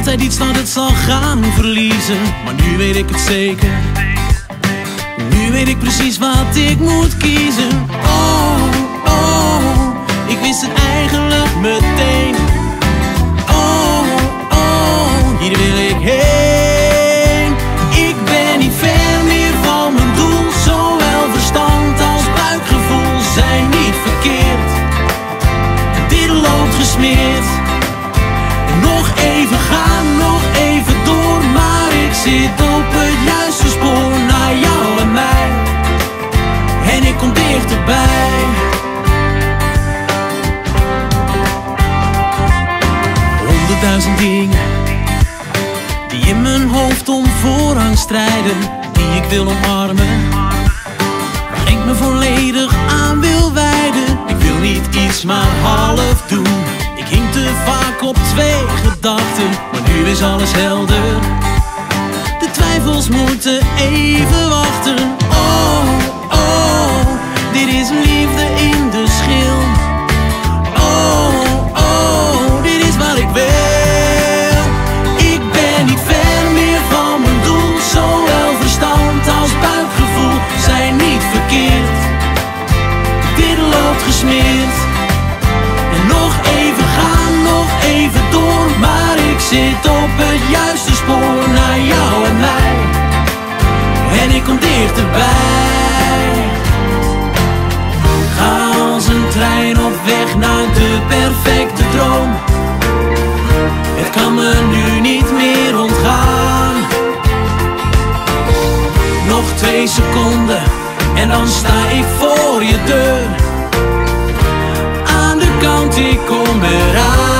altijd iets dat het zal gaan verliezen. Maar nu weet ik het zeker. Nu weet ik precies wat ik moet kiezen. Oh, oh, ik wist het eigenlijk meteen. Oh, oh, hier wil ik heen. Ik ben niet ver meer van mijn doel. Zowel verstand als buikgevoel zijn niet verkeerd. Dit loopt gesmeerd. Nog even gaan, nog even door. Maar ik zit op het juiste spoor naar jou en mij. En ik kom dichterbij. Honderdduizend dingen die in mijn hoofd om voorrang strijden, die ik wil omarmen, waar ik me volledig aan wil wijden. Ik wil niet iets maar half doen. Ik hing te vaak op twee gedachten, maar nu is alles helder. De twijfels moeten even wachten. Oh, oh, dit is liefde in de schil. Oh, oh, dit is wat ik wil. Ik ben niet ver meer van mijn doel. Zowel verstand als buikgevoel zijn niet verkeerd. Dit loopt gesmeerd. En nog even gaan, nog even door. Maar ik zit op het juiste spoor naar jou en mij. En ik kom dichterbij. Ga als een trein op weg naar de perfecte droom. Het kan me nu niet meer ontgaan. Nog 2 seconden en dan sta ik voor je deur. Aan de kant, ik kom eraan.